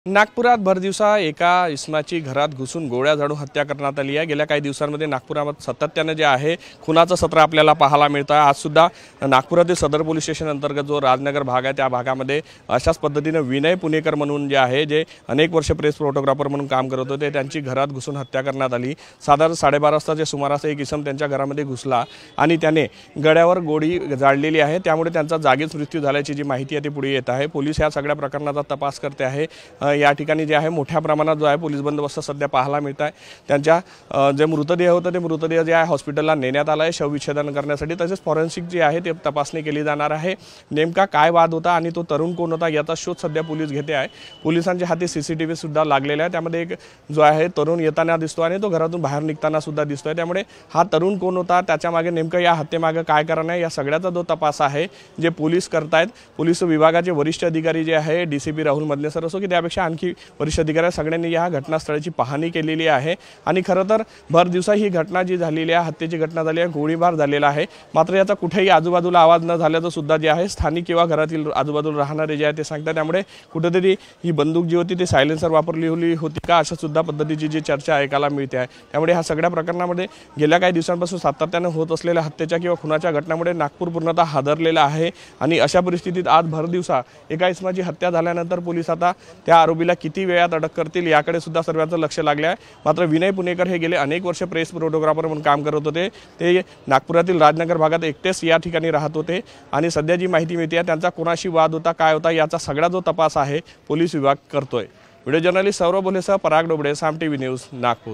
नागपुरात भरदिवसा एका इसमाची घरात घुसून गोळ्या झाडून हत्या करण्यात आली आहे। गेल्या काही दिवसांमध्ये नागपुरात सातत्याने जे आहे खुनाचं सत्र आपल्याला पाहायला मिळतं आहे। आज सुद्धा नागपुरातील सदर पोलीस स्टेशन अंतर्गत जो राजनगर भाग आहे त्या भागामध्ये अशाच पद्धतीने विनय पुणेकर म्हणून जे आहे जे अनेक वर्ष प्रेस फोटोग्राफर म्हणून काम करत होते त्यांची घरात घुसून हत्या करण्यात आली। साधारण 12:30 वाजताच्या सुमारास एक इसम त्यांच्या घरामध्ये घुसला आणि त्याने गळ्यावर गोळी जाळलेली आहे, त्यामुळे त्यांचा जागीच मृत्यू झाल्याची जी माहिती आहे ती पुढे येत आहे। पोलीस या सगळ्या प्रकरणाचा तपास करते आहे। या ठिकाणी जे आहे मोठ्या प्रमाणात जो आहे पोलीस बंदोबस्त सध्या पाहायला मिळत आहे। त्यांच्या जे मृतदेह होते ते मृतदेह जे आहे हॉस्पिटलला नेण्यात आला आहे शवविच्छेदन करण्यासाठी, तसेच फॉरेन्सिक जी आहे ते तपासणी केली जाणार आहे। नेमका काय वाद होता आणि तो तरुण कोण होता याचा शोध सध्या पोलीस घेते आहे। पोलिसांच्या हाती सीसीटीव्ही सुद्धा लागलेला आहे, त्यामध्ये एक जो आहे तरुण येताना दिसतो आणि तो घरातून बाहेर निघताना सुद्धा दिसतोय। त्यामुळे हा तरुण कोण होता, त्याच्या मागे नेमकं या हत्येमागे काय कारण आहे या सगळ्याचा जो तपास आहे जे पोलीस करतायत। पोलीस विभागाचे वरिष्ठ अधिकारी जे आहे डीसीपी राहुल मदने सर असो की त्यापेक्षा आणखी वरिष्ठ अधिकारी सगळ्यांनी या घटनास्थळाची पाहणी केलेली आहे। आणि खरं तर भर दिवसा ही घटना जी झालेली आहे हत्येची घटना झाली आहे, गोळीबार झालेला आहे। मात्र याचा कुठेही आजूबाजूला आवाज न झाल्याचं सुद्धा जे आहे स्थानिक किंवा घरातील आजूबाजूला राहणारे जे आहे ते सांगतात। त्यामुळे कुठेतरी ही बंदूक जी होती ती सायलेन्सर वापरली होती का अशा सुद्धा पद्धतीची जी चर्चा ऐकायला मिळते आहे। त्यामुळे ह्या सगळ्या प्रकरणामध्ये गेल्या काही दिवसांपासून सातत्याने होत असलेल्या हत्येच्या किंवा खुनाच्या घटनांमुळे नागपूर पूर्णतः हादरलेला आहे। आणि अशा परिस्थितीत आज भर दिवसा एका इसमाची हत्या झाल्यानंतर पोलीस आता त्या आरोपीला किती वेळात अटक करतील याकडे सुद्धा सर्वांचं लक्ष लागले आहे। मात्र विनय पुणेकर हे गेले अनेक वर्ष प्रेस फोटोग्राफर म्हणून काम करत होते। ते नागपुरातील राजनगर भागात एकटेच या ठिकाणी राहत होते आणि सध्या जी माहिती मिळते आहे त्यांचा कोणाशी वाद होता काय होता याचा सगळा जो तपास आहे पोलीस विभाग करतोय। व्हिडिओ जर्नलिस्ट सौरभ बोलेसह पराग डोबळे, साम टीव्ही न्यूज, नागपूर।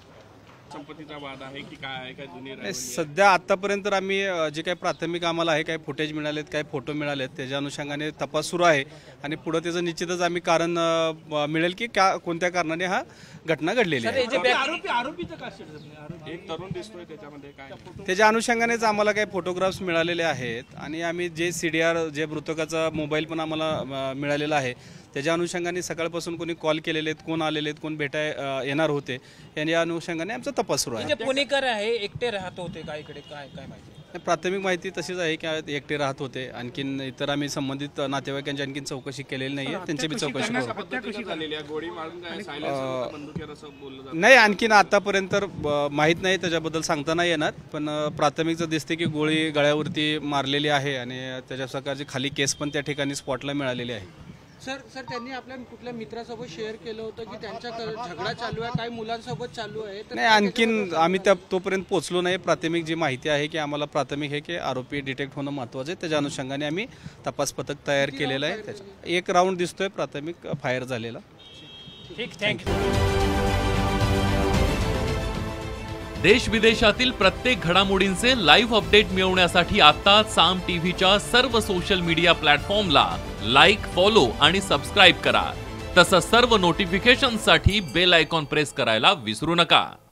संपत्तीचा वाद आहे की काय आहे, काय जुनी सध्या आतापर्यंत आम्ही जे काही प्राथमिक आम्हाला आहे काही फुटेज मिळालेत काही फोटो मिळालेत त्याच्या अनुषंगाने तपास सुरू आहे आणि पुढे त्याचं निश्चितच आम्ही कारण मिळेल की कोणत्या कारणाने हा घटना घडलेली आहे। एक तरुण दिसतोय त्याच्यामध्ये काय त्याच्या अनुषंगानेच आम्हाला काही फोटोग्राफ्स मिळालेले आहेत आणि आम्ही जे सीडीआर जे मृतकाचा मोबाईल पण आम्हाला मिळालेला आहे त्याच्या अनुषंगाने सकाळपासून कोणी कॉल केलेले आहेत, कोण आलेले आहेत, कोण भेटाय येणार होते या अनुषंगाने आमचा तपास सुरू आहे। पुणेकर आहे एकटे राहत होते का इकडे काय काय माहिती? प्राथमिक माहिती तशीच आहे की एकटे राहत होते, आणखीन इतर आम्ही संबंधित नातेवाईकांची आणखीन चौकशी केलेली नाहीये, त्यांची बी चौकशी नाही आणखीन आतापर्यंत माहीत नाही त्याच्याबद्दल सांगता नाही येणार, पण प्राथमिकचं दिसते की गोळी गळ्यावरती मारलेली आहे आणि त्याच्या प्रकारची खाली केस पण त्या ठिकाणी स्पॉटला मिळालेली आहे। सर त्यांनी आपल्या कुठल्या मित्रासोबत शेअर केलं होतं की त्यांचा झगडा चालू आहे, काही मुलांसोबत चालू आहे? नाही आणखीन आम्ही तोपर्यंत पोहोचलो नाही। प्राथमिक जी माहिती आहे की आम्हाला प्राथमिक आहे की आरोपी डिटेक्ट होणं महत्त्वाचं आहे, त्याच्या अनुषंगाने आम्ही तपास पथक तयार केलेलं आहे। त्याचा एक राऊंड दिसतोय प्राथमिक फायर झालेला। ठीक, थँक्यू। देश विदेशातील प्रत्येक घडामोडींचे लाईव्ह अपडेट मिळवण्यासाठी आता साम टीव्हीच्या सर्व सोशल मीडिया प्लॅटफॉर्मला लाईक, फॉलो आणि सबस्क्राईब करा। तसंच सर्व नोटिफिकेशनसाठी बेल आयकॉन प्रेस करायला विसरू नका।